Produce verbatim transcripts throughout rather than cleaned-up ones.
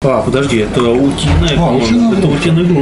А, подожди, это утиная, а, утиная это утиный груд.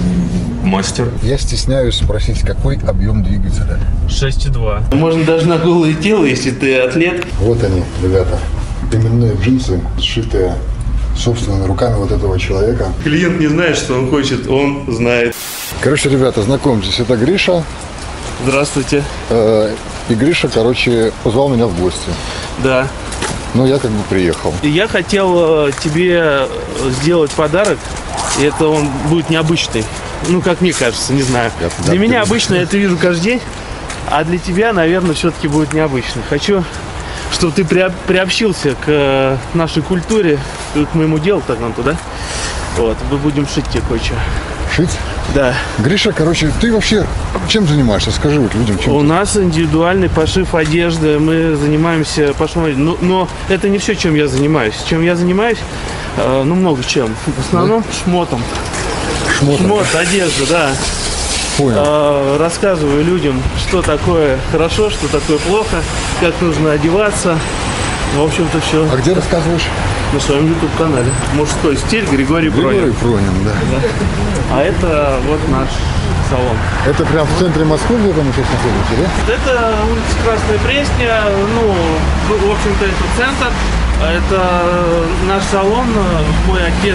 Мастер. Я стесняюсь спросить, какой объем двигателя? шесть и два. Можно даже на голое тело, если ты атлет. Вот они, ребята. Именные джинсы, сшитые собственными руками вот этого человека. Клиент не знает, что он хочет, он знает. Короче, ребята, знакомьтесь, это Гриша. Здравствуйте. Э, и Гриша, короче, позвал меня в гости. Да. Ну, я как бы приехал. Я хотел тебе сделать подарок, и это он будет необычный. Ну, как мне кажется, не знаю. Я, для да, меня обычно я это вижу каждый день, а для тебя, наверное, все-таки будет необычно. Хочу, чтобы ты приобщился к нашей культуре, к моему делу, так нам туда. Вот, мы будем шить тебе кое-что. Шить? Да. Гриша, короче, ты вообще чем занимаешься? Скажи вот людям, чем У ты... нас индивидуальный пошив одежды, мы занимаемся пошивом одежды. Но, но это не все, чем я занимаюсь. Чем я занимаюсь, э, ну, много чем. В основном да? шмотом. Шмотом? Шмот, одежда, да. Понял. Э, рассказываю людям, что такое хорошо, что такое плохо, как нужно одеваться. В общем-то, все. А где рассказываешь? На своем YouTube-канале. Мужской стиль, Григорий Пронин. Григорий Пронин, да. да. А это вот наш салон. Это прям в центре Москвы, где мы сейчас находимся, да? Это улица Красная Пресня, ну, в общем-то, это центр. Это наш салон, мой отец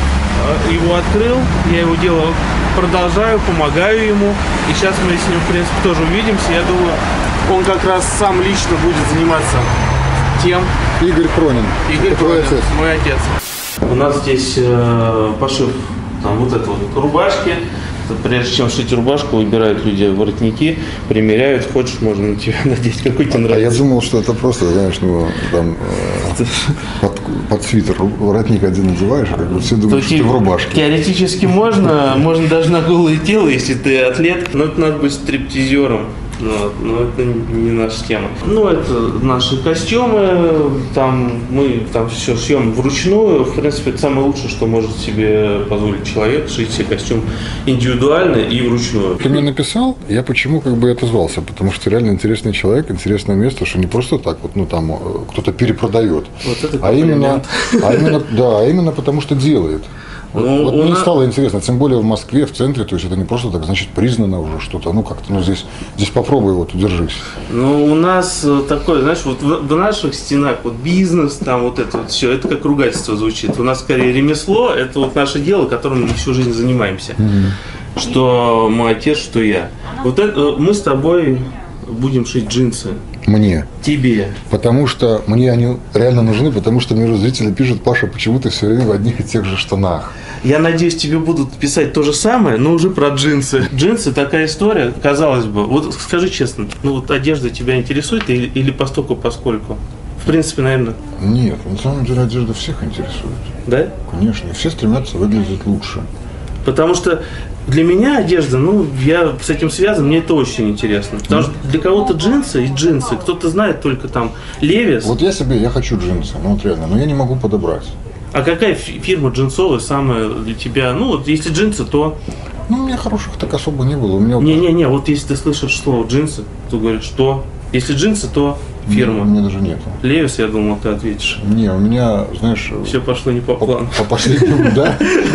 его открыл, я его дело продолжаю, помогаю ему. И сейчас мы с ним, в принципе, тоже увидимся. Я думаю, он как раз сам лично будет заниматься тем. Игорь Пронин. Игорь Пронин, мой отец. У нас здесь э, пошив там вот это вот рубашки. Прежде чем шить рубашку, выбирают люди воротники, примеряют, хочешь, можно на тебя надеть, какой тебе нравится. А я думал, что это просто, знаешь, ну, там, э, под, под свитер воротник один надеваешь, а как бы все думают, что ты в рубашке. Теоретически можно, можно даже на голое тело, если ты атлет, но это надо быть стриптизером. Но, но это не наша тема. Ну, это наши костюмы, там мы там все шьем вручную. В принципе, это самое лучшее, что может себе позволить человек, шить себе костюм индивидуально и вручную. Ты мне написал, я почему как бы и отозвался, потому что реально интересный человек, интересное место, что не просто так вот, ну там кто-то перепродает, вот это а именно, а именно, да, а именно потому что делает. Вот, ну, вот мне нас... стало интересно, тем более в Москве, в центре, то есть это не просто так, значит, признано уже что-то, ну как-то, ну здесь, здесь попробуй вот, удержись. Ну, у нас такое, знаешь, вот в, в наших стенах, вот бизнес, там вот это вот все, это как ругательство звучит. У нас скорее ремесло, это вот наше дело, которым мы всю жизнь занимаемся. Mm-hmm. Что мой отец, что я. Вот это, мы с тобой будем шить джинсы. Мне. Тебе. Потому что мне они реально нужны, потому что мне зрители пишут: Паша, почему ты все время в одних и тех же штанах? Я надеюсь, тебе будут писать то же самое, но уже про джинсы. Джинсы такая история, казалось бы. Вот скажи честно, ну вот одежда тебя интересует или, или постольку поскольку? В принципе, наверное. Нет, на самом деле одежда всех интересует. Да? Конечно, все стремятся выглядеть лучше. Потому что для меня одежда, ну, я с этим связан, мне это очень интересно. Потому что для кого-то джинсы и джинсы, кто-то знает только там Levi's. Вот я себе, я хочу джинсы, ну вот реально, но я не могу подобрать. А какая фирма джинсовая самая для тебя? Ну, вот если джинсы, то... Ну, у меня хороших так особо не было. У меня... Не-не-не, вот если ты слышишь слово джинсы, то говоришь, что? Если джинсы, то фирма. У меня даже нету. Levi's, я думал, ты ответишь. Не, у меня, знаешь... Все пошло не по плану. По последнему, да?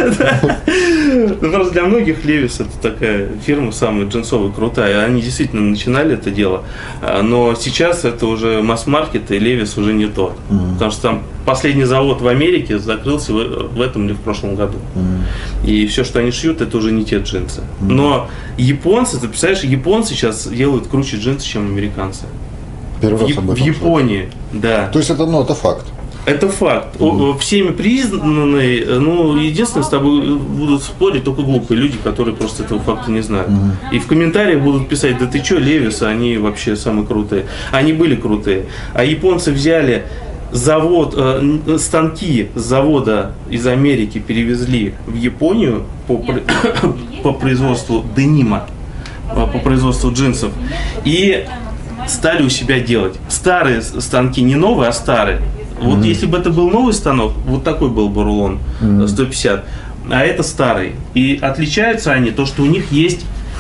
Ну, просто для многих Levi's это такая фирма самая джинсовая, крутая. Они действительно начинали это дело. Но сейчас это уже масс-маркет, и Levi's уже не то. Потому что там последний завод в Америке закрылся в этом или в прошлом году. И все, что они шьют, это уже не те джинсы. Но японцы, ты представляешь, японцы сейчас делают круче джинсы, чем американцы. Первый раз в, в Японии, да. То есть это, ну, это факт. Это факт. Mm-hmm. Всеми признанный, ну, единственное, с тобой будут спорить только глупые люди, которые просто этого факта не знают. Mm-hmm. И в комментариях будут писать: да ты чё, Levi's, они вообще самые крутые. Они были крутые. А японцы взяли завод, э, станки с завода из Америки перевезли в Японию по, по производству денима, по производству джинсов. И стали у себя делать. Старые станки, не новые, а старые. Вот mm-hmm. если бы это был новый станок, вот такой был бы рулон mm-hmm. сто пятьдесят, а это старый. И отличаются они, то, что у них есть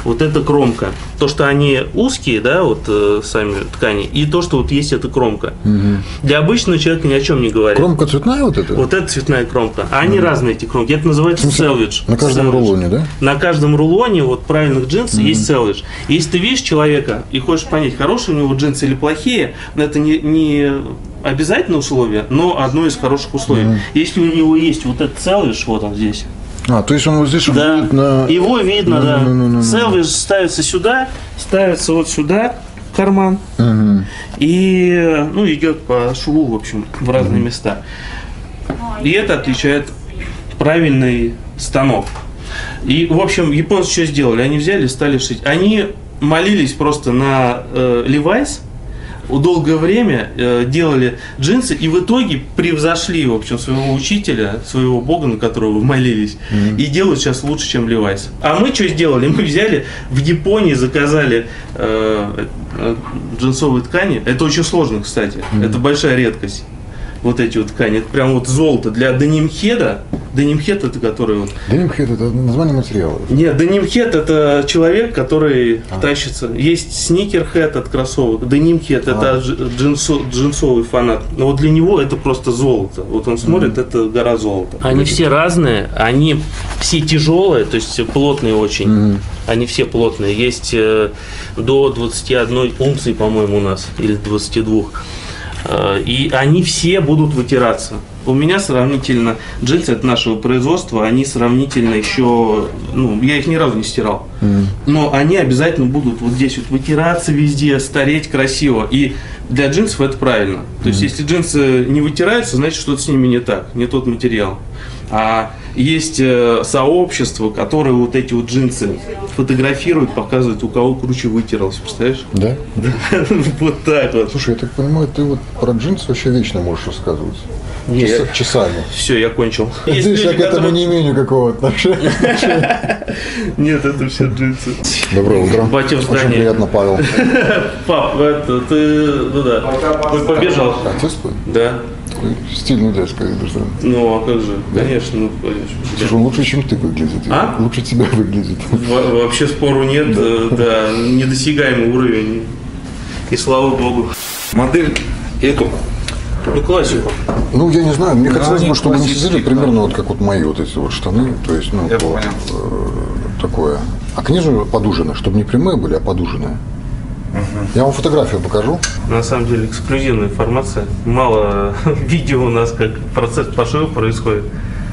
вот эта кромка. То, что они узкие, да, вот э, сами ткани, и то, что вот есть эта кромка. Угу. Для обычного человека ни о чем не говорит. Кромка цветная вот эта? Вот это цветная кромка. А они угу. разные, эти кромки. Это называется селвидж. На каждом селвидж. Рулоне, да? На каждом рулоне вот правильных джинсов угу. есть селвидж. Если ты видишь человека и хочешь понять, хорошие у него джинсы или плохие, это не, не обязательное условие, но одно из хороших условий. Mm-hmm. Если у него есть вот этот селвидж, вот он здесь. А, то есть он вот здесь да. будет на... Его видно, no, да. No, no, no, no. Селвидж ставится сюда, ставится вот сюда, в карман, mm-hmm. и ну, идет по шву, в общем, в разные mm-hmm. места. И это отличает правильный станок. И, в общем, японцы что сделали? Они взяли и стали шить. Они молились просто на э, Levi's, долгое время э, делали джинсы и в итоге превзошли, в общем, своего учителя, своего бога, на которого вы молились, mm-hmm. и делают сейчас лучше, чем Levi's. А мы что сделали? Мы взяли в Японии, заказали э, э, джинсовые ткани. Это очень сложно, кстати. Mm-hmm. Это большая редкость. Вот эти вот ткани. Это прям вот золото. Для денимхеда. Денимхед это который вот... Денимхед это название материала. Нет, денимхед это человек, который а. тащится. Есть сникерхед от кроссовок. Денимхед а. это джинсо, джинсовый фанат. Но вот для него это просто золото. Вот он смотрит, mm-hmm. это гора золота. Они mm-hmm. все разные. Они все тяжелые, то есть плотные очень. Mm-hmm. Они все плотные. Есть э, до двадцати одной унции, по-моему, у нас. Или двадцати двух. И они все будут вытираться. У меня сравнительно, джинсы от нашего производства, они сравнительно еще, ну, я их ни разу не стирал. Mm. Но они обязательно будут вот здесь вот вытираться везде, стареть красиво. И для джинсов это правильно. То mm. есть, если джинсы не вытираются, значит, что-то с ними не так, не тот материал. А есть сообщество, которое вот эти вот джинсы фотографирует, показывает, у кого круче вытирался, представляешь? Да? Вот так вот. Слушай, я так понимаю, ты вот про джинсы вообще вечно можешь рассказывать. Нет. Часами. Все, я кончил. Здесь я к этому не имею никакого отношения. Нет, это все джинсы. Доброе утро. Батя в здании. Очень приятно, Павел. Пап, это ты, ну да, побежал. Отец твой? Да. Стильный дядька, я даже. Ну, а как же? Конечно, ну, конечно. Слушай, он лучше, чем ты выглядит. А? Лучше тебя выглядит. Во- вообще спору нет, да. да, недосягаемый уровень. И слава богу. Модель эту. Ну, классику. Ну, я не знаю, мне да, хотелось бы, чтобы они сидели да. примерно вот как вот мои вот эти вот штаны. То есть, ну, я вот, э, такое. А к низу подужины, чтобы не прямые были, а подуженные. Я вам фотографию покажу. На самом деле эксклюзивная информация. Мало видео у нас, как процесс пошива происходит.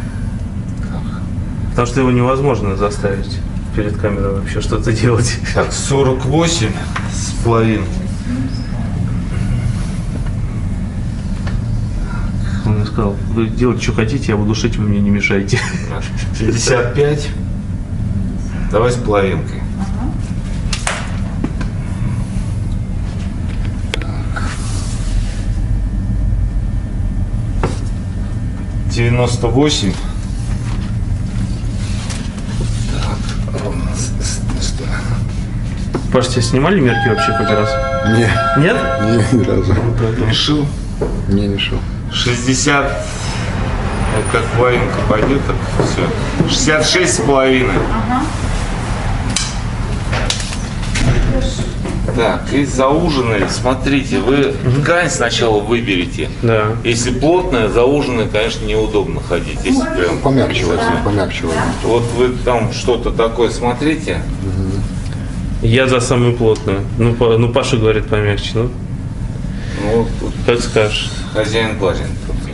Потому что его невозможно заставить перед камерой вообще что-то делать. Так, сорок восемь с половиной. Он мне сказал, вы делайте, что хотите, я буду шить, вы мне не мешайте. шестьдесят пять. Давай с половинкой. девяносто восемь. Так, ровно сто. Паш, тебя снимали мерки вообще хоть раз? Не. Нет? Не, ни разу. Не шил? Не, не шил. шестьдесят. Вот как половинка пойдет, так все. шестьдесят шесть с половиной. Ага. Так, и зауженные, смотрите, вы ткань сначала выберете. Да. Если плотная, зауженная, конечно, неудобно ходить. Если прям помягче возьмем, помягче возьмем. Вот вы там что-то такое смотрите. Я за самую плотную. Ну, по, ну Паша говорит помягче, ну. Ну, тут как скажешь. Хозяин платит.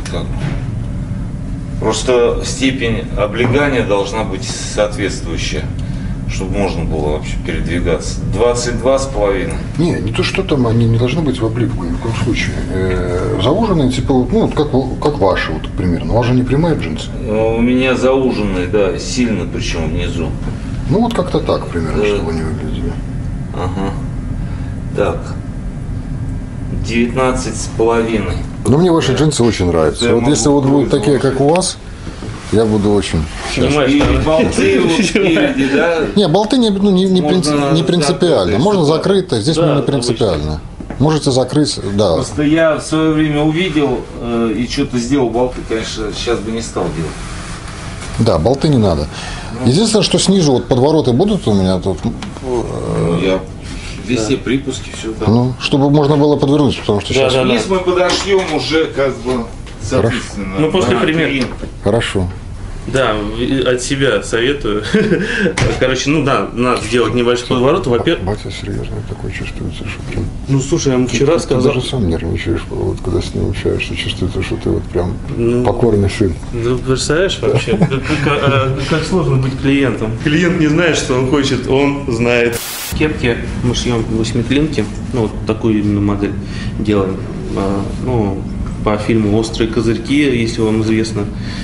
Просто степень облегания должна быть соответствующая, чтобы можно было вообще передвигаться. двадцать два с половиной. Не, не то, что там, они не должны быть в облипку ни в коем случае. Э, зауженные, типа, ну, как, как ваши, вот, примерно. У вас же не прямые джинсы? У меня зауженные, да, сильно, причем внизу. Ну, вот как-то так, примерно, да. Чтобы они выглядели. Ага. Так. девятнадцать с половиной. Ну, мне ваши джинсы очень нравятся. Да, вот если вот будут такие, как у вас, я буду очень... Понимаешь, и болты вот спереди, да? Не, болты не, ну, не, не, принци, не принципиально. Закрыть, можно закрыто, здесь да, не принципиально. Можете закрыть, да. Просто я в свое время увидел э, и что-то сделал болты, конечно, сейчас бы не стал делать. Да, болты не надо. Единственное, что снизу вот подвороты будут у меня тут, Ну, я везде да. припуски, все там. Ну, чтобы можно было подвернуться, потому что да, сейчас... Да, да. Если мы подошьем уже как бы, соответственно. Ну, после примера. Хорошо. Да, от себя советую. Короче, ну да, надо сделать небольшой поворот. Во-первых, батя серьезно такой чувствуется, что прям... Ну, слушай, я ему вчера ты, сказал... Ты даже сам нервничаешь, вот, когда с ним общаешься, чувствуется, что ты вот прям ну, покорный сын. Ну, представляешь вообще, как, как, как сложно быть клиентом. Клиент не знает, что он хочет, он знает. Кепки мы шьем восьмиклинки, ну, вот такую именно модель делаем. Ну, по фильму «Острые козырьки», если вам известно.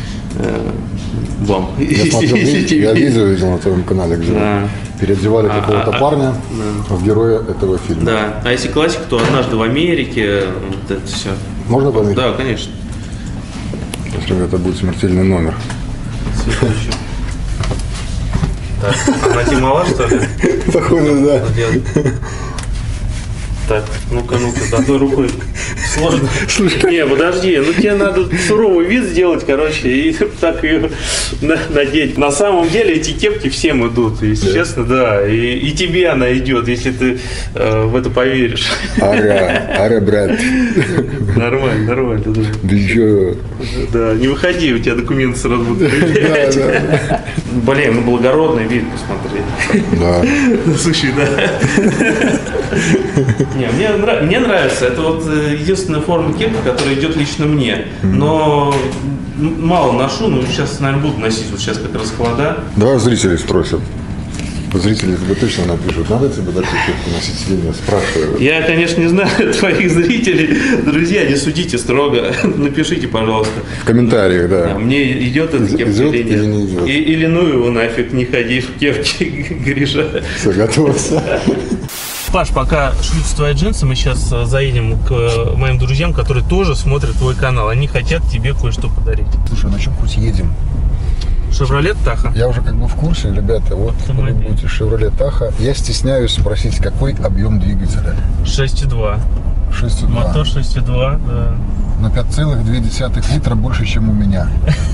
Вам. Я смотрел, я видео видел на твоем канале, где да. переодевали а, какого-то а, парня да. в героя этого фильма. Да, а если классика, то «Однажды в Америке», вот это все. Можно померить? Да, конечно. Если это будет смертельный номер. Следующий. Так, она тебе мала, что ли? Походу, да. Так, ну-ка, ну-ка, одной рукой сложно. Слушай. Не, подожди, ну тебе надо суровый вид сделать, короче, и так ее надеть. На самом деле эти кепки всем идут, если да. честно, да. И, и тебе она идет, если ты э, в это поверишь. Ара, ара, брат. Нормально, нормально. Да. Да чё? Да, не выходи, у тебя документы сразу будут проверять. Да, да. Блин, ну благородный вид, посмотри. Да. Слушай, да. Не, мне, нрав... мне нравится. Это вот единственная форма кепки, которая идет лично мне. Но мало ношу, но сейчас, наверное, буду носить. Вот сейчас как раз холода. Давай зрителей спросим. Зрители тебе точно напишут, надо тебе такую кепку носить или нет? Спрашиваю. Я, конечно, не знаю твоих зрителей. Друзья, не судите строго. Напишите, пожалуйста. В комментариях, да. да мне идет эта кепка идет или, или не идет. И, или ну его нафиг, не ходи в кепке, Гриша. Все, готовься. Паш, пока шьются твои джинсы, мы сейчас заедем к моим друзьям, которые тоже смотрят твой канал. Они хотят тебе кое-что подарить. Слушай, на чем хоть едем? Шевролет Таха? Я уже как бы в курсе, ребята, вот вы будете Шевролет Таха. Я стесняюсь спросить, какой объем двигателя? шесть и два. шесть и два. Мотор шесть и два, да. На пять целых две десятых литра больше, чем у меня.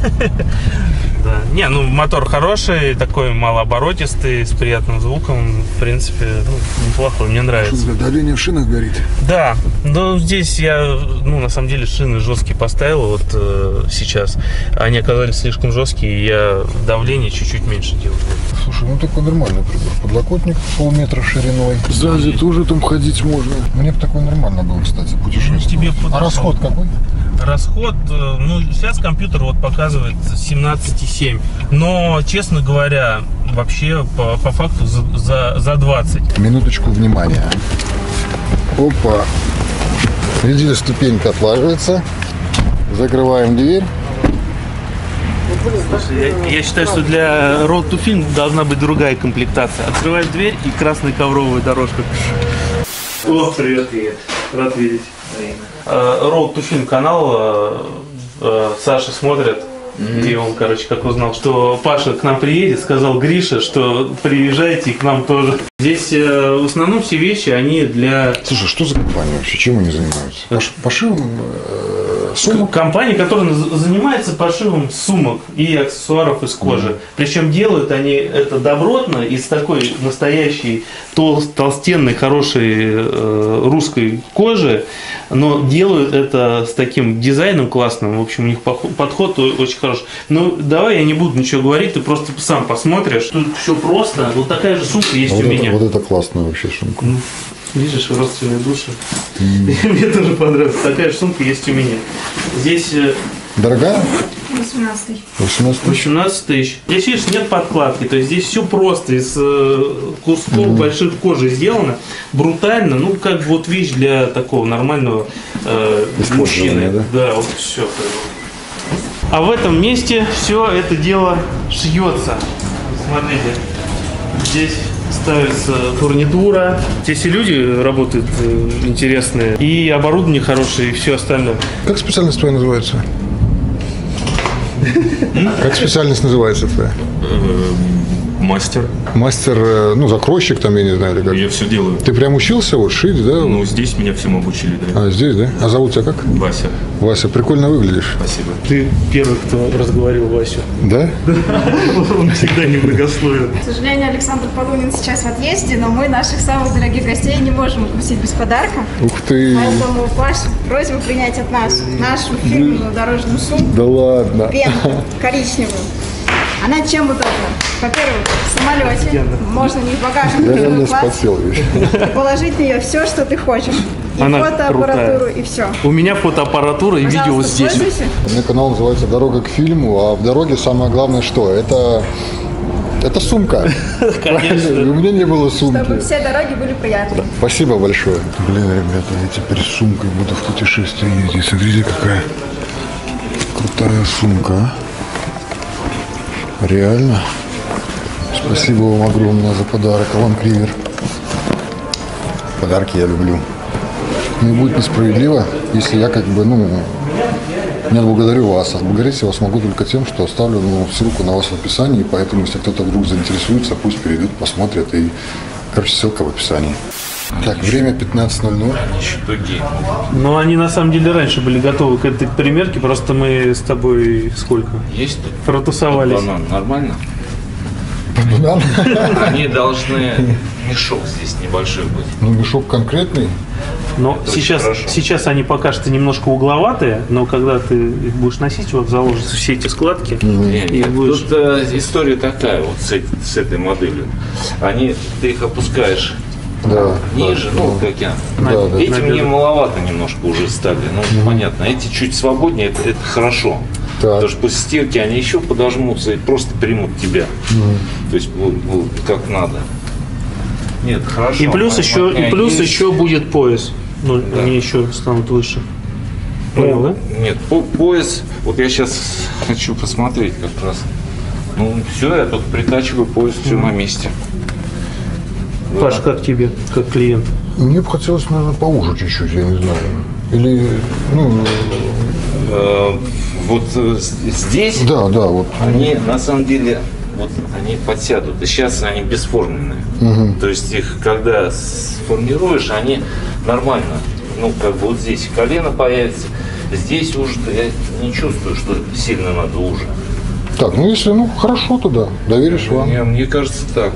Да. Не, ну мотор хороший, такой малооборотистый, с приятным звуком. В принципе, ну, неплохой, мне нравится. Что, давление в шинах горит? Да, но здесь я, ну, на самом деле, шины жесткие поставил вот э, сейчас. Они оказались слишком жесткие, и я давление чуть-чуть меньше делал. Слушай, ну такой нормальный прибор. Подлокотник полметра шириной. Сзади тоже там ходить можно. Мне бы такой нормально был, кстати, путешествие. Тебе а расход какой? Расход, ну, сейчас компьютер вот показывает семнадцать и семь. Но, честно говоря, вообще по, по факту за, за, за двадцать. Минуточку внимания. Опа. Видели, ступенька отлаживается. Закрываем дверь. Слушай, я, я считаю, что для Road to Film должна быть другая комплектация. Открываешь дверь и красная ковровая дорожка. О, привет, привет. Рад видеть. Road to Film канал Саша смотрит. Mm-hmm. И он, короче, как узнал, что Паша к нам приедет, сказал Гриша, что приезжайте к нам тоже. Здесь э, в основном все вещи, они для... Слушай, что за компания вообще? Чем они занимаются? Пош, пошивом э, сумок? Компания, которая занимается пошивом сумок и аксессуаров из кожи. Mm-hmm. Причем делают они это добротно, из такой настоящей тол- толстенной, хорошей э, русской кожи, но делают это с таким дизайном классным. В общем, у них подход очень хороший. Ну, давай я не буду ничего говорить, ты просто сам посмотришь. Тут все просто. Вот такая же сумка есть вот у это, меня. Вот это классная вообще сумка. Ну, видишь, родственные души. Mm. Мне тоже понравилась. Такая же сумка есть у меня. Здесь... Дорогая? восемнадцать. восемнадцать тысяч. Здесь, видишь, нет подкладки. То есть здесь все просто из кусков mm. больших кожи сделано. Брутально. Ну, как вот вещь для такого нормального э, мужчины. Да? Да, вот все. А в этом месте все это дело шьется. Смотрите, здесь ставится фурнитура. Здесь и люди работают интересные, и оборудование хорошее, и все остальное. Как специальность твоя называется? Как специальность называется твоя? Мастер. Мастер, ну, закройщик там, я не знаю, или как. Я все делаю. Ты прям учился вот шить, да? Ну, здесь меня всему обучили, да. А, здесь, да? А зовут тебя как? Вася. Вася, прикольно выглядишь. Спасибо. Ты первый, кто разговорил Васю. Да? Он всегда немногословен. К сожалению, Александр Полунин сейчас в отъезде, но мы наших самых дорогих гостей не можем отпустить без подарка. Ух ты! Поэтому, Паша, просьба принять от нас нашу фирменную дорожную сумку. Да ладно. Пенку коричневую. Она чем удобна? Во-первых, в самолете можно не в багажник, Я а реально в класс, спотел весь. и положить в нее все, что ты хочешь. И Она фотоаппаратуру, крутая. и все. У меня фотоаппаратура и видео вот здесь. Пользуйся. У меня канал называется «Дорога к фильму», а в дороге самое главное что? Это, это сумка. Конечно. И у меня не было Чтобы сумки. все дороги были приятны. Спасибо большое. Блин, ребята, я теперь с сумкой буду в путешествие ездить. Смотрите, какая крутая сумка. а. Реально. Спасибо вам огромное за подарок, Алан Кривер. Подарки я люблю. Ну и будет несправедливо, если я как бы, ну, не отблагодарю вас. Отблагодарить я вас могу только тем, что оставлю ну, ссылку на вас в описании, поэтому если кто-то вдруг заинтересуется, пусть перейдут, посмотрят. И, короче, ссылка в описании. Так, время пятнадцать ноль ноль. Еще другие. Но они на самом деле раньше были готовы к этой примерке, просто мы с тобой сколько? Есть тут Протусовались. банан? Нормально? Они должны мешок здесь небольшой быть. Ну, мешок конкретный. Но очень сейчас, хорошо. сейчас они пока что немножко угловатые, но когда ты их будешь носить, вот заложатся все эти складки. Не, И нет, будешь- тут э, история такая вот с, эт- с этой моделью. Они, ты их опускаешь Да. ниже, ну, как я. Да, да. Эти Наверное. мне маловато немножко уже стали, ну, понятно. Эти чуть свободнее, это, это хорошо. Так. Потому что после стирки они еще подожмутся и просто примут тебя. То есть вот, вот как надо. Нет, хорошо. И плюс Мо- еще, и мо- плюс есть- еще будет пояс. Ну, Да. они еще станут выше. Понял, да? Нет, по- пояс, вот я сейчас хочу посмотреть как раз. Ну, все, я тут притачиваю пояс, все на месте. Паш, как тебе, как клиент? Мне бы хотелось, наверное, поуже чуть-чуть, я не знаю. Или, ну, Э, Вот э, с- здесь да, да, вот. они на самом деле вот они подсядут. И сейчас они бесформенные. То есть их когда сформируешь, они нормально. Ну, как бы вот здесь колено появится. Здесь уже я не чувствую, что сильно надо уже. Так, ну если, ну, хорошо тогда, доверишь вам. Мне, мне кажется так.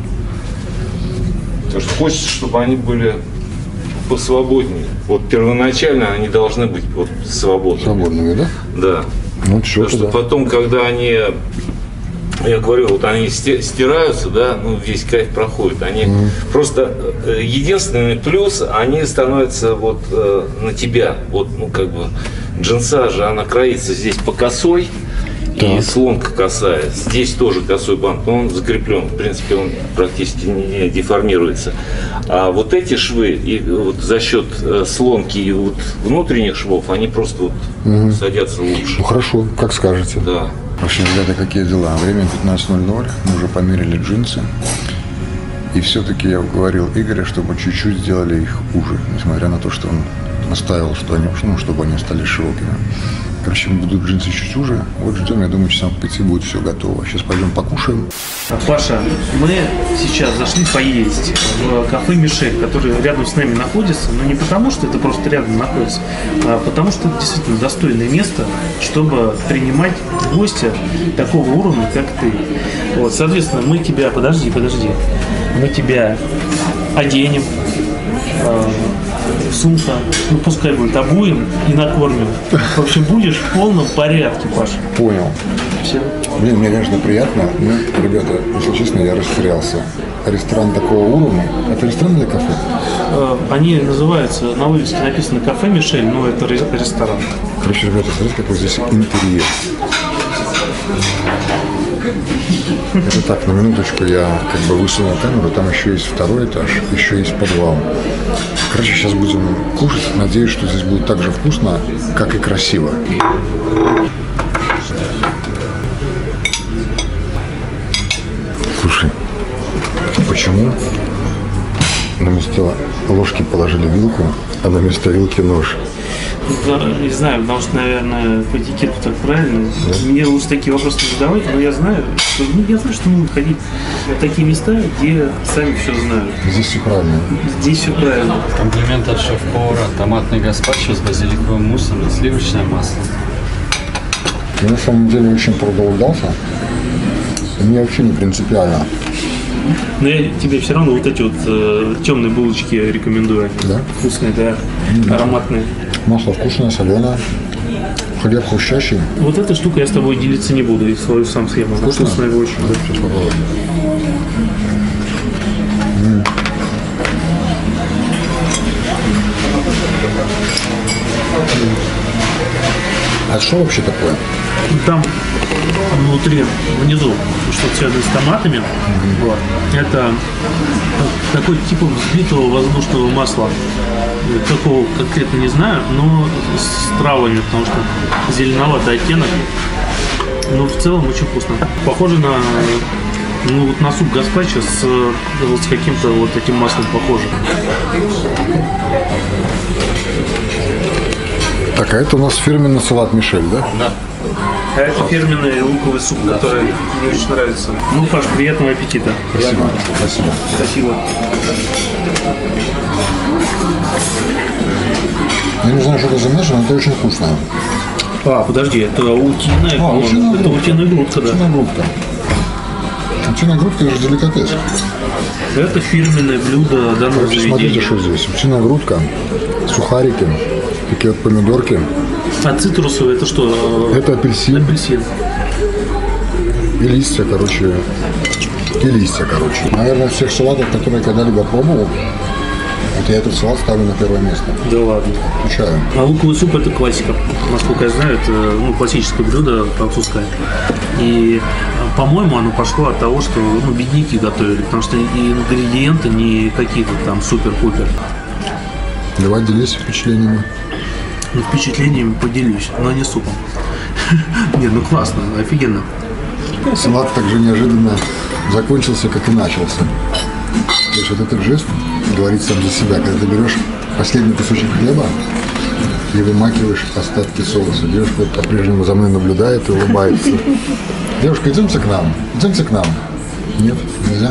Потому что хочется, чтобы они были посвободнее. Вот первоначально они должны быть вот свободными. Свободными, да? Да. Ну, все Потому что тогда. потом, когда они, я говорю, вот они сти- стираются, да, ну весь кайф проходит. Они просто э, единственный плюс, они становятся вот э, на тебя. Вот, ну как бы джинса же, она кроится здесь по косой. И Так. слонка косая. Здесь тоже косой бант, но он закреплен. В принципе, он практически не деформируется. А вот эти швы, и вот за счет э, слонки и вот внутренних швов, они просто вот садятся лучше. Ну, хорошо, как скажете. Да. В общем, ребята, какие дела? Время пятнадцать ноль ноль, мы уже померили джинсы. И все-таки я уговорил Игоря, чтобы чуть-чуть сделали их уже, несмотря на то, что он настаивал, что они, ну, чтобы они стали широкими. Короче, будут джинсы чуть уже. Вот ждем, я думаю, часам к пяти будет все готово. Сейчас пойдем покушаем. Паша, мы сейчас зашли поесть в кафе «Мишель», который рядом с нами находится, но не потому, что это просто рядом находится, а потому что это действительно достойное место, чтобы принимать гостя такого уровня, как ты. Вот, соответственно, мы тебя, подожди, подожди, мы тебя оденем, э, сумка, ну пускай будет, обуем и накормим. В общем, будешь в полном порядке, Паша. Понял. Все. Блин, мне, конечно, приятно, но, ребята, если честно, я растерялся. Ресторан такого уровня. Это ресторан или кафе? Э, Они называются, на вывеске написано «Кафе Мишель», но это ре- ресторан. Короче, ребята, смотрите, какой здесь интерьер. Это так, на минуточку я как бы высунул камеру, там еще есть второй этаж, еще есть подвал. Короче, сейчас будем кушать. Надеюсь, что здесь будет так же вкусно, как и красиво. Слушай, почему на место ложки положили вилку, а на место вилки нож? Да, не знаю, потому что, наверное, по этикету так правильно. Мне лучше такие вопросы не задавать, но я знаю, что, ну, я знаю, что нужно ходить в такие места, где сами все знают. Здесь все правильно. Здесь все правильно. Комплимент от шеф-повара. Томатный гаспачо с базиликовым муссом и сливочное масло. Я на самом деле очень проголодался. И мне вообще не принципиально. Но я тебе все равно вот эти вот э, темные булочки рекомендую. Да? Вкусные, да, mm-hmm. ароматные. Масло вкусное, соленое. Хлеб хрустящий. Вот эта штука я с тобой делиться не буду, и свою сам съем. Она Вкусно? вкусная очень. Да, сейчас попробуем. М. А что вообще такое? Там внутри, внизу, что связано с томатами, mm-hmm. вот, это такой типа взбитого воздушного масла. Какого конкретно не знаю, но с травами, потому что зеленоватый оттенок. Но в целом очень вкусно. Похоже на, ну, вот на суп гаспачо с, вот, с каким-то вот этим маслом похоже. Так, а это у нас фирменный салат Мишель, да? Да. А это фирменный луковый суп, который мне очень нравится. Ну, Паш, приятного аппетита. Спасибо. Спасибо. Спасибо. Я не знаю, что это за мясо, но это очень вкусно. А, подожди, это утиная, А, утиная это грудка. утиная грудка, да. Утиная грудка. Утиная грудка – это же деликатес. Это фирменное блюдо данного Короче, смотрите, заведения. что здесь. Утиная грудка, сухарики, такие вот помидорки. А цитрусовый это что? Это апельсин. Апельсин. И листья, короче. И листья, короче. Наверное, всех салатов, которые я когда-либо пробовал, вот я этот салат ставлю на первое место. Да ладно. Включаю. А луковый суп это классика. Насколько я знаю, это, ну, классическое блюдо французское. И, по-моему, оно пошло от того, что, ну, бедняки готовили, потому что и ингредиенты не какие-то там супер-пупер. Давай делись впечатлениями. Ну, впечатлениями поделюсь, но не супом. Не, ну классно, офигенно. Салат также неожиданно закончился, как и начался. То есть вот этот жест говорит сам за себя, когда ты берешь последний кусочек хлеба и вымакиваешь остатки соуса. Девушка по-прежнему за мной наблюдает и улыбается. Девушка, идемте к нам, идемте к нам. Нет, нельзя.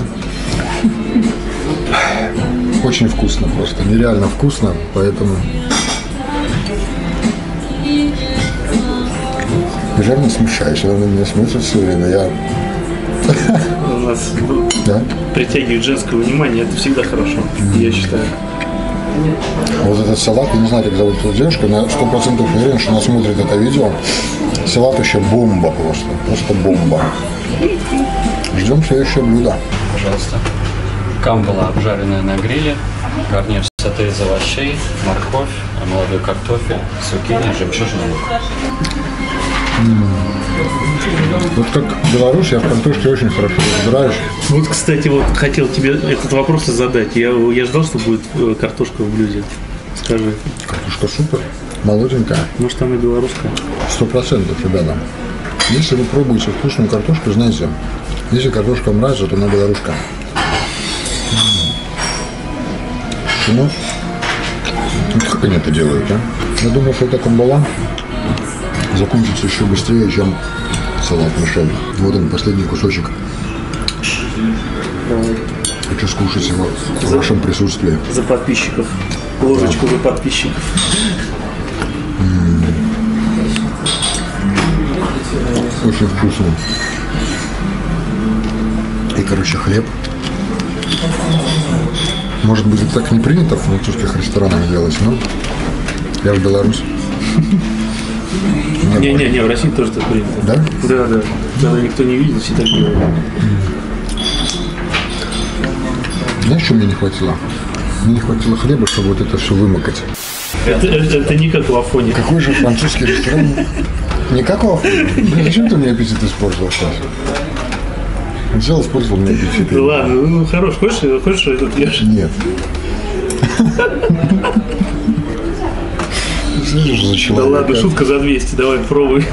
Очень вкусно просто, нереально вкусно, поэтому... Я жаль, не смущаюсь, она на меня смотрит все время, я... У нас Да? притягивает женское внимание, это всегда хорошо, я считаю. Вот этот салат, я не знаю, как зовут эту девушку, но я сто процентов уверен, что она смотрит это видео. Салат еще бомба просто, просто бомба. Ждем следующее блюдо. Пожалуйста. Камбала, обжаренная на гриле, гарнир соте из овощей, морковь, молодой картофель, цукини, жемчужный лук. Вот как белорус, я в картошке очень хорошо разбираюсь. Вот, кстати, вот хотел тебе этот вопрос задать. Я, я ждал, что будет э, картошка в блюде. Скажи, Картошка супер, молоденькая, может она белорусская? сто процентов, ребята. Если вы пробуете вкусную картошку, знаете, если картошка вам нравится, то она белорусская. Ну, как они это делают, а? Я думаю, что эта камбала закончится еще быстрее, чем салат Мишель. Вот он, последний кусочек. Хочу скушать его в вашем присутствии. За подписчиков. Ложечку за подписчиков. Очень вкусно. И, короче, хлеб. Может быть, это так не принято в французских ресторанах делать, но я в Беларусь. Не-не-не, в России тоже так принято. Да? Да, да. Когда никто не видит, все так делают. Знаешь, что мне не хватило? Мне не хватило хлеба, чтобы вот это все вымокать. Это, это, это не как в Афоне. Какой же французский ресторан? Не как у Афони? Блин, зачем ты мне аппетит испортил сейчас? Взял, испортил мне аппетит. Да ладно, ну хорош. Хочешь, хочешь этот ешь? Нет. Слышишь, за Да человека? ладно, шутка за двести. Давай, пробуй.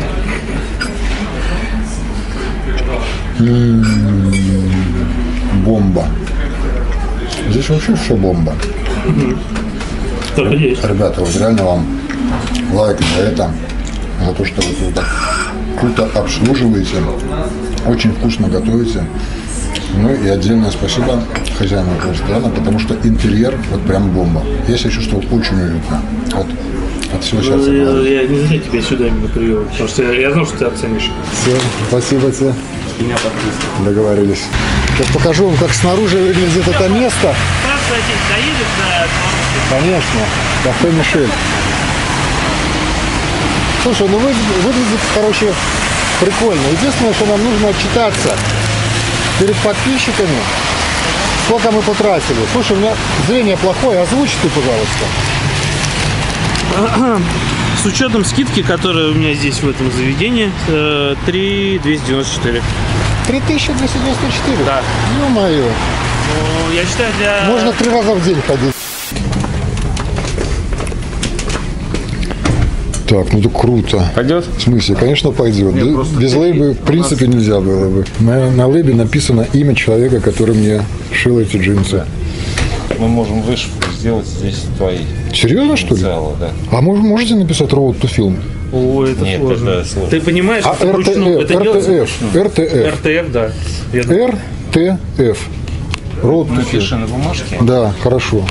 Бомба. Здесь вообще все бомба. Так и есть. Ребята, вот реально вам лайк за это, за то, что вы тут так круто обслуживаете, очень вкусно готовите. Ну и отдельное спасибо хозяину этого ресторана, потому что интерьер вот прям бомба. Я себя чувствовал очень уютно. Вот от всего сердца. Ну, я, я не зря тебя сюда именно привел, потому что я, я знал, что ты оценишь. Все, спасибо тебе. Меня подписано. Договорились. Сейчас покажу вам, как снаружи выглядит это место. Доедешь до... Конечно, кафе Мишель. Слушай, ну вы, выглядит, короче, прикольно. Единственное, что нам нужно отчитаться перед подписчиками, сколько мы потратили. Слушай, у меня зрение плохое, озвучь ты, пожалуйста. С учетом скидки, которая у меня здесь в этом заведении, три тысячи двести девяносто четыре. три тысячи двести девяносто четыре? Да. Ё-моё. Ну, я считаю, для... Можно три раза в день ходить. Так, ну это круто. Пойдет? В смысле? Конечно, пойдет. Нет, Без, без лейбы, в принципе, нельзя было бы. На, на лейбе написано имя человека, который мне шил эти джинсы. Мы можем вышивку сделать здесь твои. Серьезно, что ли? Цело, да. А мож, можете написать Road to Film? О, это Нет, сложно. это сложно. Ты понимаешь, А что вручную эр тэ эф, это делается? эр тэ эф, эр тэ эф. эр тэ эф, да. Я думаю. эр тэ эф. Road to Напиши Film. на бумажке. Да, хорошо.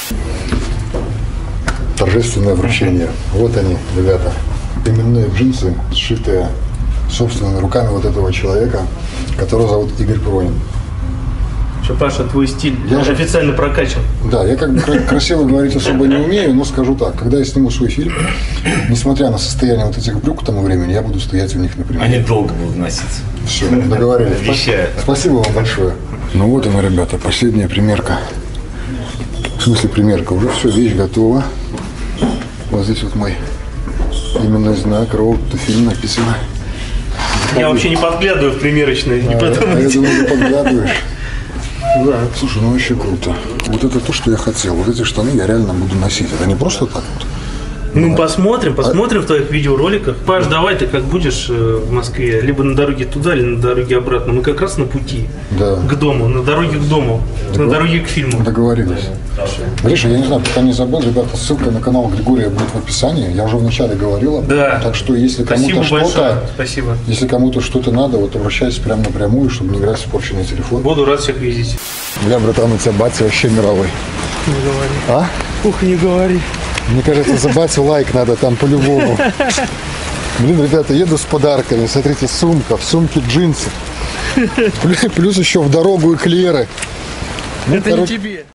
Торжественное вручение. Вот они, ребята. Именные джинсы, сшитые собственными руками вот этого человека, которого зовут Игорь Пронин. Что, Паша, твой стиль Я же- официально прокачан. Да, я как бы кра- красиво говорить особо не умею, но скажу так. Когда я сниму свой фильм, несмотря на состояние вот этих брюк к тому времени, я буду стоять в них например. Они долго будут носиться. Все, договорились. Обещаю. Спасибо вам большое. Ну вот она, ребята, последняя примерка. В смысле примерка? Уже все, вещь готова. Вот здесь вот мой именной знак, Road to Film написано. Я вообще не подглядываю в примерочные, не А, потому а я думаю, ты подглядываешь. Да. Слушай, ну вообще круто. Вот это то, что я хотел. Вот эти штаны я реально буду носить. Это не просто так вот. Ну, посмотрим, посмотрим в твоих видеороликах. Паш, давай ты как будешь э, в Москве, либо на дороге туда, или на дороге обратно. Мы как раз на пути Да. к дому, на дороге к дому, на дороге к фильму. Договорились. Гриша, я не знаю, пока не забыл, ребята, ссылка на канал Григория будет в описании. Я уже вначале говорил об этом. Да. Так что если Спасибо кому-то большое. что-то, Спасибо. если кому-то что-то надо, вот обращайся прямо напрямую, чтобы не играть в испорченный телефон. Буду рад всех видеть. Бля, братан, у тебя батя вообще мировой. Не говори. А? Ух, не говори. Мне кажется, за батю лайк надо там по-любому. Блин, ребята, еду с подарками. Смотрите, сумка, в сумке джинсы. Плюс, плюс еще в дорогу эклеры. Ну, Это короче, не тебе.